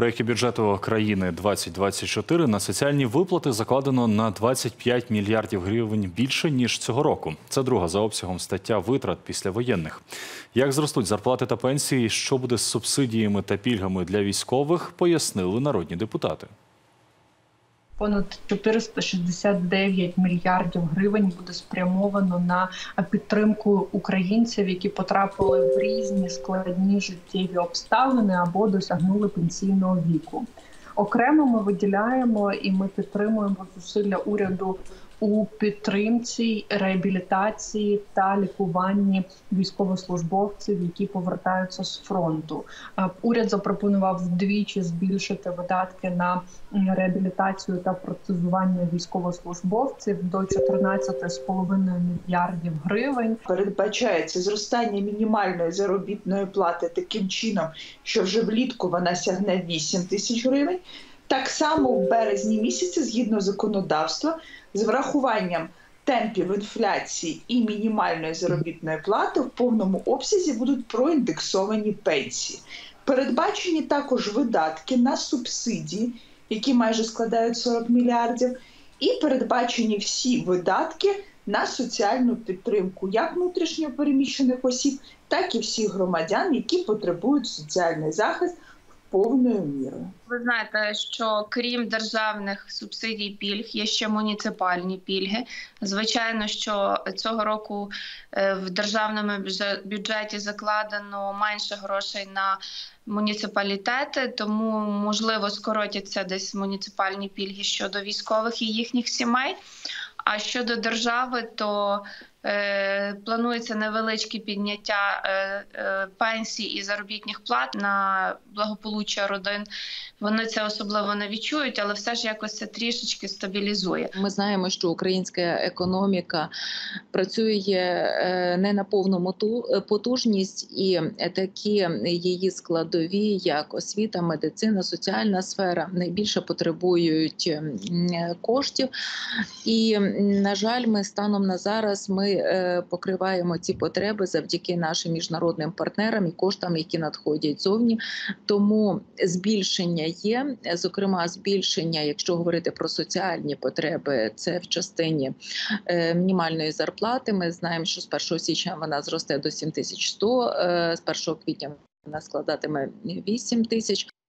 проєкті бюджету країни 2024 на соціальні виплати закладено на 25 мільярдів гривень більше, ніж цього року. Це друга за обсягом стаття витрат післявоєнних. Як зростуть зарплати та пенсії, що буде з субсидіями та пільгами для військових, пояснили народні депутати. Понад 469 мільярдів гривень буде спрямовано на підтримку українців, які потрапили в різні складні життєві обставини або досягнули пенсійного віку. Окремо ми виділяємо і ми підтримуємо зусилля уряду у підтримці, реабілітації та лікуванні військовослужбовців, які повертаються з фронту. Уряд запропонував вдвічі збільшити видатки на реабілітацію та протезування військовослужбовців до 14,5 мільярдів гривень. Передбачається зростання мінімальної заробітної плати таким чином, що вже влітку вона сягне 8 тисяч гривень. Так само в березні місяці, згідно законодавства, з врахуванням темпів інфляції і мінімальної заробітної плати в повному обсязі будуть проіндексовані пенсії. Передбачені також видатки на субсидії, які майже складають 40 мільярдів, і передбачені всі видатки на соціальну підтримку як внутрішньо переміщених осіб, так і всіх громадян, які потребують соціальний захист повною мірою. Ви знаєте, що крім державних субсидій пільг, є ще муніципальні пільги. Звичайно, що цього року в державному бюджеті закладено менше грошей на муніципалітети, тому, можливо, скоротяться десь муніципальні пільги щодо військових і їхніх сімей. А щодо держави, то планується невеличке підняття пенсій і заробітних плат на благополуччя родин. Вони це особливо не відчують, але все ж якось це трішечки стабілізує. Ми знаємо, що українська економіка працює не на повну потужність, і такі її складові, як освіта, медицина, соціальна сфера, найбільше потребують коштів. І, на жаль, ми станом на зараз покриваємо ці потреби завдяки нашим міжнародним партнерам і коштам, які надходять зовні. Тому збільшення є, зокрема збільшення, якщо говорити про соціальні потреби, це в частині мінімальної зарплати. Ми знаємо, що з 1 січня вона зросте до 7100, з 1 квітня вона складатиме 8 тисяч.